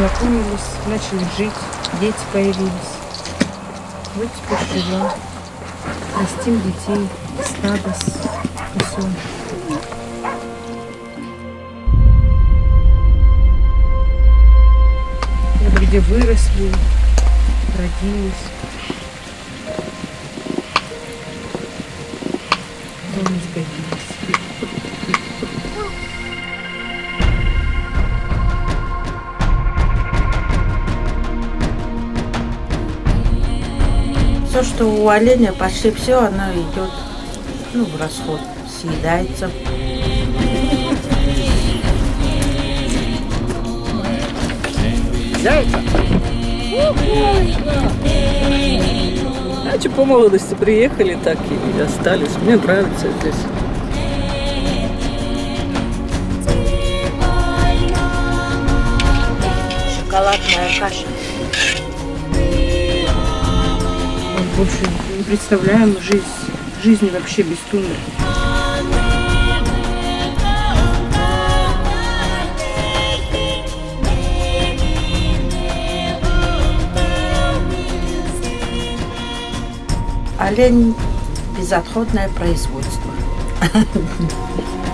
познакомились, начали жить, дети появились. Вот теперь живем, растим детей, стадо пасем. Вот где выросли, родились. Дом сгодились. Все, что у оленя, почти все, оно идет, в расход, съедается. Значит, по молодости приехали, так и остались. Мне нравится здесь. Шоколадная каша. Больше не представляем жизнь вообще без тундры. Олень – безотходное производство.